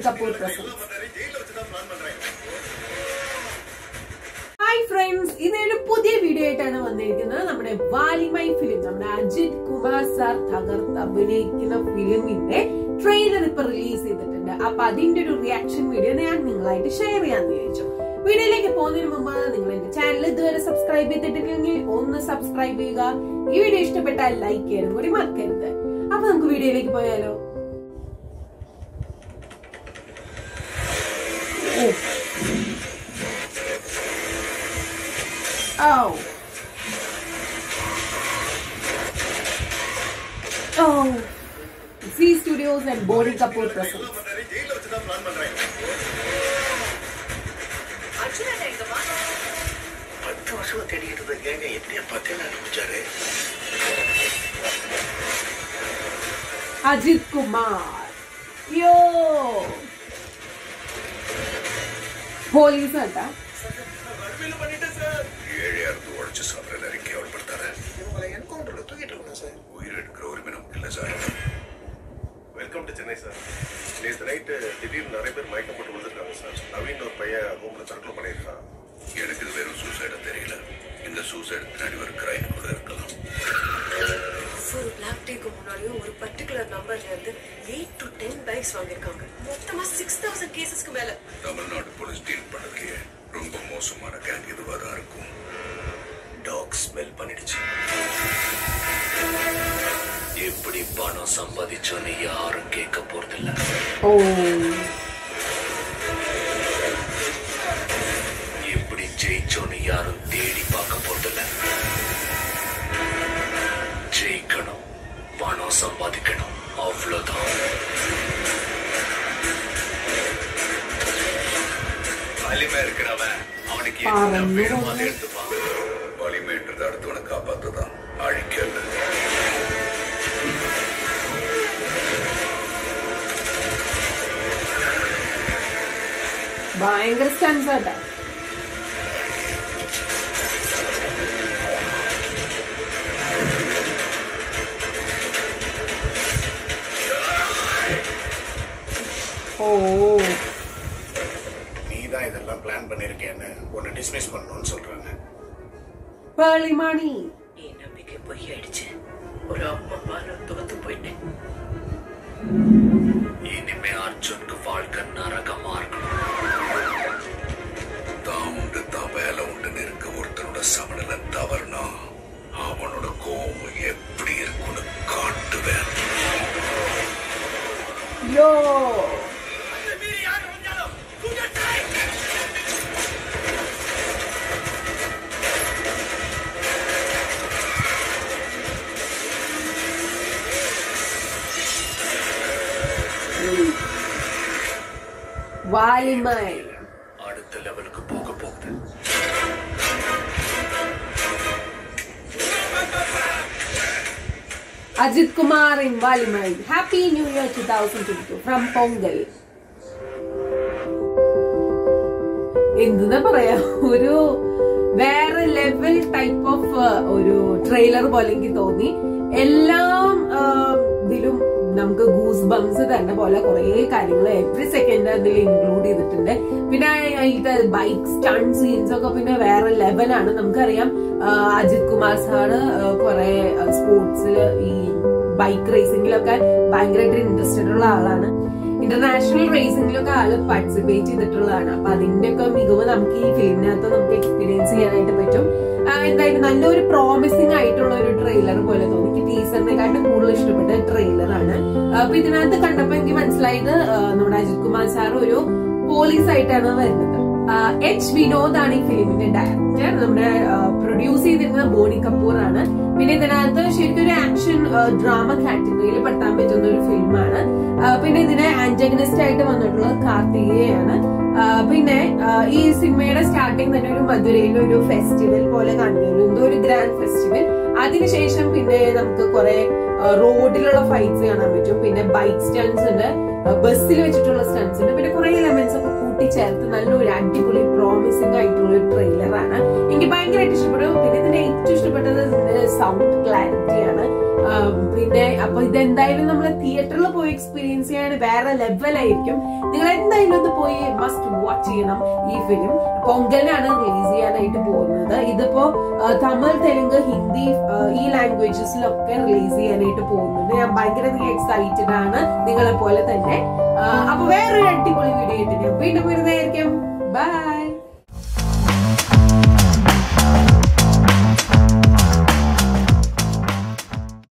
Boney Kapoor presents. Hi friends, this is a new video. We Valimai film. Ajith Kumar sir film trailer release. That's reaction video I share video channel subscribe subscribe video like video Oh. Oh. Z Studios and Boney Kapoor presents. Ajith Kumar. Yo. Police anta. Welcome to Chennai, sir. Today's the night. Today, Boney Kapoor will come, sir. Naveen or Paya home to circle Panera. Here is a very suicide at the Rila. In the suicide, and you are crying for their color. For black tea, a particular number 8 to 10 bikes. 6,000 cases. Tamil Nadu police deal Panaki. Rumba Mosumana can give the Vadarku. Dog smell Panichi. Every Bano somebody Johnny Yar cake up or the land. Oh. Every J Johnny Yar Daddy Baka for the land. J Kano, Bano somebody Kano, of Lota. Valimai Valimai to the Artuna Kapata, Arikel. Buying a stanza. Oh. Plan பண்ணிருக்கேன்னு உன்னை dismiss பண்ணனும்னு சொல்றாங்க. Valimai. என் நம்பிக்கை போயிடுச்சு. ஒரு அம்மா பாரு தோத்து போயிட்டேன். இனிமே அர்ஜுனுக்கு வாழ்க்கை நரகமா இருக்கணும். தாமுண்டு தவேல உண்டு இருக்க ஒருத்தனோட சமநிலை தவறுனா அவனோட கோபம் எப்படி இருக்குன்னு காட்டுவேன். Yo. Valimai. அடுத்த லெவலுக்கு போக போகுது. Ajith Kumar in Valimai. Happy New Year 2022 from Pongal. എന്തെന്നാ പറയാ ഒരു വേറെ ലെവൽ ടൈപ്പ് ഓഫ് ഒരു ട്രെയിലർ പോലെ എനിക്ക് തോന്നി. എല്ലാം ഇതിലും നമുക്ക് ഗൂസ് ബംസ് തന്നെ പോലെ കുറെ കാര്യങ്ങൾ എവറി സെക്കൻഡ് അതിൽ ഇൻക്ലൂഡ് ചെയ്തിട്ടുണ്ട്. പിന്നെ അതിന്റെ ബൈക്ക് സ്റ്റണ്ട് സീൻസ് ഒക്കെ പിന്നെ വേറെ ലെവലാണ്. നമുക്കറിയാം അജിത് കുമാർ സാറ് കുറെ സ്പോർട്സില് ഈ ബൈക്ക് റേസിംഗിലൊക്കെ ഭയങ്കരമായിട്ട് ഇൻട്രസ്റ്റഡ് ഉള്ള ആളാണ്. ഇന്റർനാഷണൽ റേസിംഗിലൊക്കെ ആള് പാർട്ടിസിപ്പേറ്റ് ചെയ്തിട്ടുള്ളതാണ്. അപ്പൊ അതിന്റെയൊക്കെ മികവ് നമുക്ക് ഈ ഫിലിമിനകത്ത് നമുക്ക് എക്സ്പീരിയൻസ് ചെയ്യാനായിട്ട് പറ്റും. എന്തായാലും നല്ലൊരു പ്രോമിസിംഗ് ആയിട്ടുള്ള ഒരു ട്രെയിലർ പോലെ തോന്നി. എനിക്ക് ടീസറിനെക്കാട്ടും കൂടുതൽ ഇഷ്ടപ്പെട്ട ട്രെയിലറാണ്. അപ്പൊ ഇതിനകത്ത് കണ്ടപ്പോ എനിക്ക് മനസ്സിലായത് നമ്മുടെ അജിത് കുമാർ സാർ ഒരു പോലീസ് ആയിട്ടാണ് വരുന്നത്. Vinoth ആണ് ഈ ഫിലിമിന്റെ ഡയറക്ടർ. നമ്മുടെ പ്രൊഡ്യൂസ് ചെയ്തിരുന്നത് ബോണി കപൂർ ആണ്. പിന്നെ ഇതിനകത്ത് ശരിക്കും ഒരു ആക്ഷൻ ഡ്രാമ കാറ്റഗറിയിൽ പെടുത്താൻ പറ്റുന്ന ഒരു ഫിലിമാണ്. പിന്നെ ഇതിന് ആന്റഗണിസ്റ്റ് ആയിട്ട് വന്നിട്ടുള്ളത് കാർത്തികയാണ്. പിന്നെ ഈ സിനിമയുടെ സ്റ്റാർട്ടിങ് തന്നെ ഒരു മധുരയിലെ ഒരു ഫെസ്റ്റിവൽ പോലെ കാണിക്കുന്നു. എന്തോ ഒരു ഗ്രാൻഡ് ഫെസ്റ്റിവൽ. അതിനുശേഷം പിന്നെ നമുക്ക് കുറെ റോഡിലുള്ള ഫൈറ്റ്സ് കാണാൻ പറ്റും. പിന്നെ ബൈക്ക് സ്റ്റൺസ് ഉണ്ട്, ബസ്സിൽ വെച്ചിട്ടുള്ള സ്റ്റൺസ് ഉണ്ട്. പിന്നെ കുറെ എലമെന്റ്സ് ഒക്കെ കൂട്ടിച്ചേർത്ത് നല്ലൊരു അടിപൊളി പ്രോമിസിംഗ് ആയിട്ടുള്ള ഒരു ട്രെയിലറാണ്. എനിക്ക് ഭയങ്കരമായിട്ട് ഇഷ്ടപ്പെട്ടു. പിന്നെ ഇതിന്റെ ഏറ്റവും ഇഷ്ടപ്പെട്ടത് സൗണ്ട് ക്ലാരിറ്റിയാണ്. പിന്നെ അപ്പൊ ഇതെന്തായാലും നമ്മൾ തിയേറ്ററിൽ പോയി എക്സ്പീരിയൻസ് ചെയ്യാൻ വേറെ ലെവലായിരിക്കും. നിങ്ങൾ എന്തായാലും ഒന്ന് പോയി മസ്റ്റ് വാച്ച് ചെയ്യണം ഈ ഫിലിം. പൊങ്കലിനാണ് റിലീസ് ചെയ്യാനായിട്ട് പോകുന്നത്. ഇതിപ്പോ തമിഴ്, തെലുങ്ക്, ഹിന്ദി ഈ ലാംഗ്വേജസിലൊക്കെ റിലീസ് ചെയ്യാനായിട്ട് പോകുന്നുണ്ട്. ഞാൻ ഭയങ്കര എക്സൈറ്റഡ് ആണ്, നിങ്ങളെ പോലെ തന്നെ. അപ്പൊ വേറൊരു അടിപൊളി വീഡിയോ ആയിട്ട് ഞാൻ വീണ്ടും വരുന്നതായിരിക്കും. ബൈ.